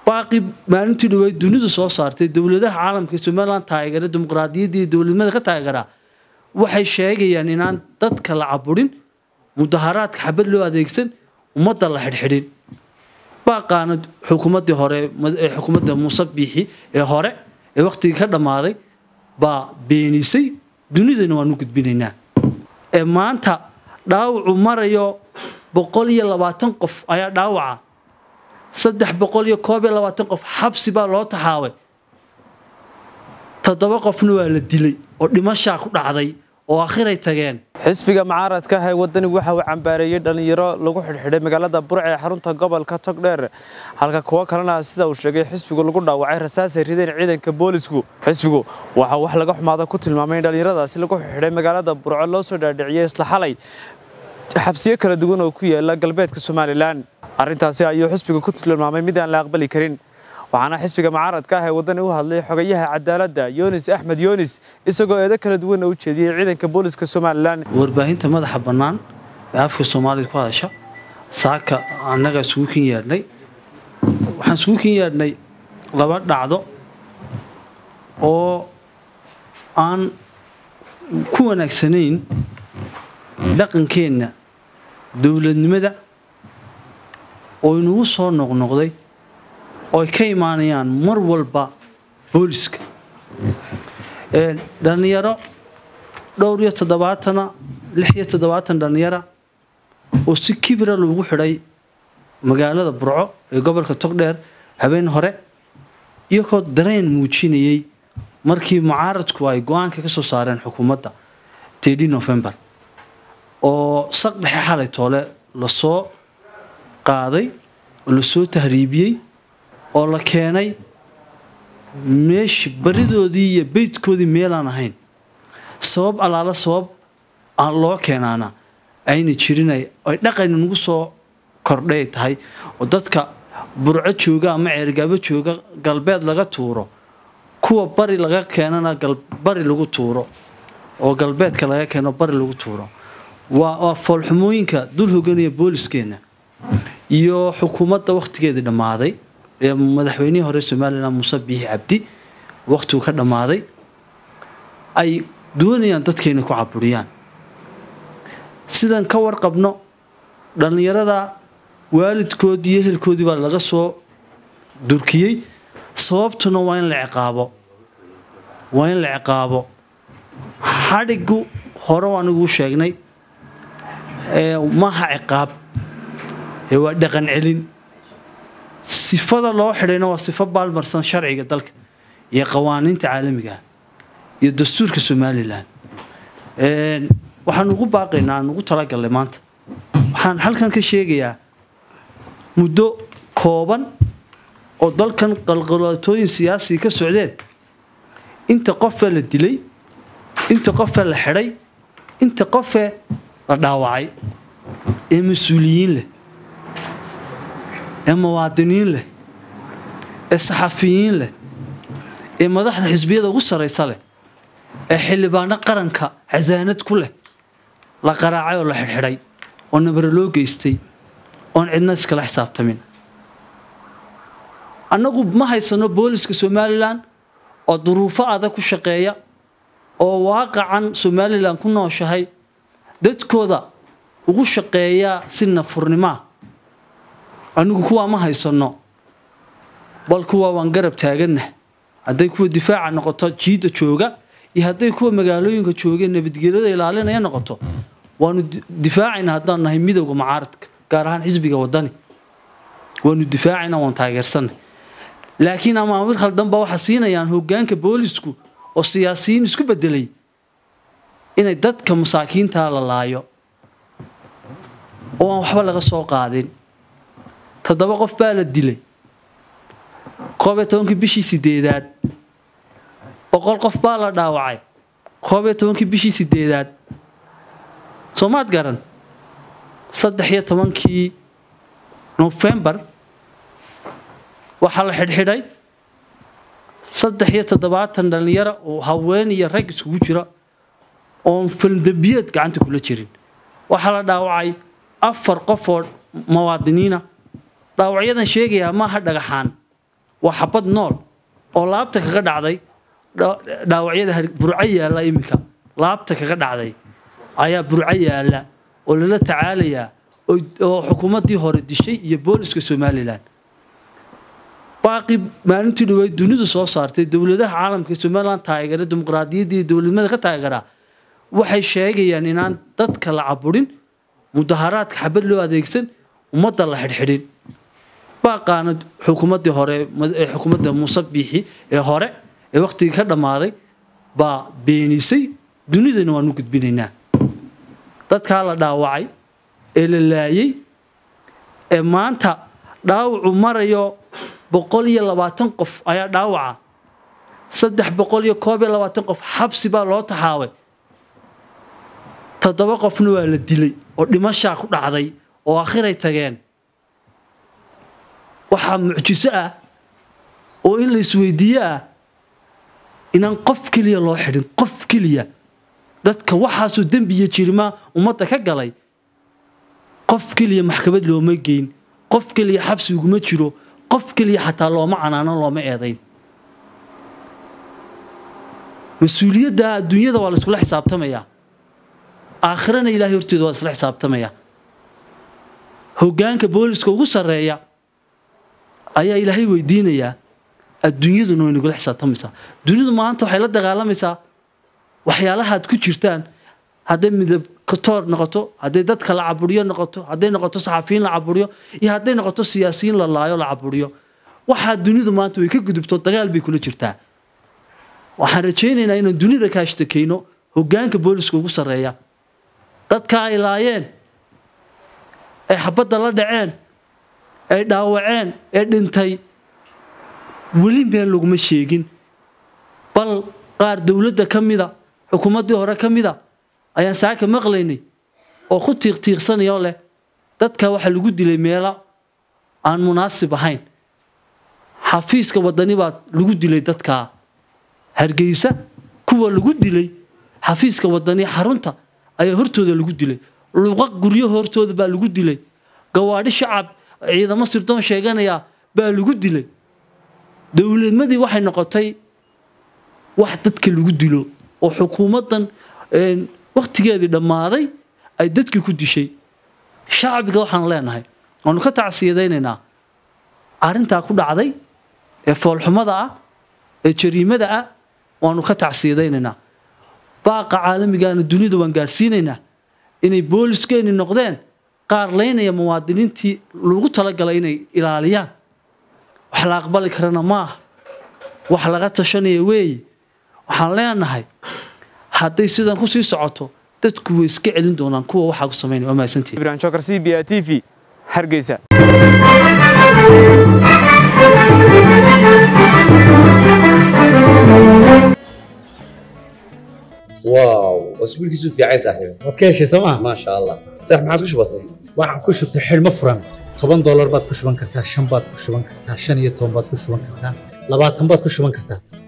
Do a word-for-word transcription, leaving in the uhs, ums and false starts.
باقي ما أنت لو الدنيا صار صارت الدولة ده عالم كسمالان تايجر الديمقراطية دي الدولة ما ذكرت تايجرها وحي شيء يعني نان تذكر عبورين مظاهرات حبل له هذا يكسن وما طلع حد حدين باقي أنا حكومة دي هراء حكومة مصبيحي هراء وقت كذا ماضي با بينيسي دنيا ده نوع نقد بيننا ما أنت داو عمر يو بقولي الله تنقف أي داوعة صدح بقولي كوبي الله تنقف حبس با لا تحاول تطبق نوع الدليل ودمشق كل عضي وآخره تجان xisbiga mucaaradka ah ee wadani waxa uu cambaarayay dhalinyaro lagu xidhxidhay magaalada Burco ee xarunta gobolka Togdheer halka kuwa kalena sida uu sheegay xisbigu lagu dhaawacay rasaas ay rideen ciidanka boolisku xisbigu waxa wax laga xumaada ku tilmaamay dhalinyaradaasi lagu xidhxidhay magaalada Burco loo soo dhaadhiciyay isla xalay xabsiyo kala duwan oo ku yaala galbeedka Soomaaliland arintaasi ayuu xisbigu ku tilmaamay mid aan la aqbali karin waxaana xisbiga mucaaradka ah ee wadani u hadlay xogayaha cadaaladda Yunis Axmed Yunis isagoo eedo kala duwan u jeediyay ciidanka booliska Soomaaliland warbaahinta madaxa banaan ee afka Soomaaliga ku hadasha saaka anaga isugu kin yeernay waxaan isugu kin yeernay laba dhacdo oo aan ku wanaagsanayn dhaqankeena dawladnimada oo inuu soo noqnoqday oo ka imaanayaan mar walba booliska ee dhalinyaro dhowr iyo toddobaatan lix iyo toddobaatan dhalinyaro oo si kibir ah loogu xidhay magaalada Burco ee gobolka Togdheer habeen hore iyagoo dareen muujinayay markii mucaaradku ay go'aanka ka soo saareen xukuumadda thirteen November oo saqdhex xalay toole la soo qaaday oo la soo tahriibiyay oo la keenay meesh baridoodii iyo beedkoodii meel aan ahayn sabab alaala sabab aan loo keenana ayna jirin ay dhaqan nagu soo kordhay tahay oo dadka Burco jooga ama Ceergaabo jooga galbeed laga tuuro kuwa bari laga keenana bari lagu tuuro oo galbeedka laga keeno bari lagu tuuro waa foolxumooyinka dul hogaanaya booliiskeena iyo xukuumadda waqtigeedii dhamaaday ee madaxweynihii hore Soomaaliland Muuse Biixi Cabdi waqtigu ka dhamaaday ay doonayaan dadkeena ku caburiyaan sidan ka warqabno dhalinyarada waalidkoodii iyo ehelkoodii baa laga soo durkiyay sababtuna waa in la ciqaabo waa in la ciqaabo xadhigu hore waan ugu sheegnay ee ma ha ciqaab ee waa dhaqan celin sifada loo xidhayna waa sifo baalmarsan sharciga dalka iyo qawaaniinta caalamiga iyo dastuurka Soomaaliland ee waxaan ugu baaqaynaa ugu talagalay maanta waxaan halkan ka sheegayaa muddo kooban oo dalkan qalqalatooyin siyaasi ka socdeen inta qof la dilay inta qof la xidhay inta qof la dhaawacay ee mas'uuliyiin leh ee muwaadiniin leh ee saxafiyiin leh ee madaxda xisbiyada ugu sareysa leh ee xildhibaano qaranka xasaanad ku leh la qaraacay oo la xidhay oo nabar loo geystay oo cidna iskala xisaabtamin anagu ma haysano booliska Soomaaliland oo duruufo adag ku shaqeeya oo waaqacan Soomaaliland ku nooshahay dadkooda ugu shaqeeya si nafurnimo anigu kuwa ma haysano bal kuwa waan garab taaganahay haday kuwa difaaca noqoto jiida jooga iyo haday kuwa magaalooyinka joogeen nabadgelyada ilaalinaya noqoto waanu difaacina hadaan nahay midowga mucaaradka gaar ahaan xisbiga wadani waanu difaacina waan taageersanay laakiin amaamir khaldan ba waxa siinayaan hoggaanka boolisku oo siyaasiyiin isku bedelay inay dadka masaakiinta la laayo oo waxba laga soo qaadin toddoba qof baa la dilay koob iyo toban bishii sideedaad boqol qof baa la dhaawacay koob iyo toban bishii sideedaad Soomaad garan saddex iyo toban November waxa la xidhxidhay saddex iyo toddobaatan dhalinyaro oo haween iyo rag isugu jira oo filmdabiyad gacanta kula jirin waxa la dhaawacay afar qof oo muwaadiniina dhaawacyadan sheegaya ma ha dhagaxaan waa xabad nool oo laabta kaga dhacday dhaawacyada burco yaala imika laabta kaga dhacday ayaa burco yaala oo lala tacaalaya oo xukuumadii hore dishay iyo booliska Soomaaliland baaqi maalintii dhaweyd dunidu soo saartay dawladaha caalamka Soomaaliland taageera dimuqraadiyadda iyo dawladnimada ka taageera waxay sheegayaan inaan dadka la caburin mudaharaadka xabad loo adeegsan ummadda la xidhxidhin baaqaana xukuumadii hore xukuumadda Muuse Biixi ee hore ee waqtiga ka dhamaaday ba beenisay dunidana waanu gudbinaynaa dadka la dhaawacay ee la laayay ee maanta dhaawacu marayo boqol iyo labaatan qof ayaa dhaawaca saddex boqol iyo koob iyo labaatan qof xabsi baa loo taxaaway toddoba qofna waa la dilay oo dhimasho ku dhacday oo akhiray tageen waxa mucjiso ah oo in la isweydiiyaa inaan qof kaliya loo xidhin qof kaliya dadka waxa soo dambiye jirma ummadda ka galay qof kaliya maxkamad looma geyn qof kaliya xabsi uguma jiro qof kaliya xataa looma canaano looma eedayn mas'uuliyadda adduunyada waa la isku xisaabtamaya aakhirana ilaahay horteeda waa isla xisaabtamaya hoggaanka booliska ugu sareeya ayaa ilaahay weydiinaya adduunyaduna way nagu xisaabtamaysaa dunidu maanta waxay la dagaalamaysaa waxyaalaha aad ku jirtaan hadday midab ka toor noqoto hadday dadka la caburiyo noqoto hadday noqoto saxafiyiin la caburiyo iyo hadday noqoto siyaasiyiin la laayo la caburiyo waxa dunidu maanta way ka gudubto dagaal bay kula jirtaa waxaan rajaynaynaa inaan dunida ka ashtakeyno hoggaanka booliska ugu sareeya dadka ay laayeen ay xabadda la dhaceen ay dhaawaceen ee dhintay weli meel laguma sheegin bal qaar dawladda kamida xukuumadii hore kamida ayaan saaka maqlaynay oo ku tiiqtiiqsanayo leh dadka waxa lagu dilay meelo aan munaasib ahayn xafiiska wadani baa lagu dilay dadka Hargeysa kuwa lagu dilay xafiiska wadani xarunta ayaa hortooda lagu dilay luuqa guryo hortooda baa lagu dilay gawaadhi shacab ciidamo sirdoon sheeganaya baa lagu dilay dawladnimadii waxay noqotay wax dadka lagu dilo oo xukuumadan een waqtigeedii dhamaaday ay dadkii ku dishay shacabka waxaan leenahay aanu ka tacsiyadeynaa arinta ku dhacday ee foolxumada ah ee jariimada ah waanu ka tacsiyadeynaa baaqa caalamiga ah dunida waan gaarsiinaynaa inay booliskeenni noqdeen qaar leynaya muwaadiniintii lagu talagalay inay ilaaliyaan wax la aqbali karana ma wax laga tashanayo weey waxaan leenahay hadday sidan ku sii socoto dadku way iska celin doonaan kuwa waxa ku sameeynaya ma aysantii Ibrahim Chokar C B A T V Hargeysa واو اسبوع كيسو في عايز صاحبي waad ka heshay sooma ما شاء الله صح ما عادش بسيط waxaan ku shubtay xilmo furan toban dollar baad ku shuban kartaa shan baad ku shuban kartaa shan iyo toban baad ku shuban kartaa labaatan baad ku shuban kartaa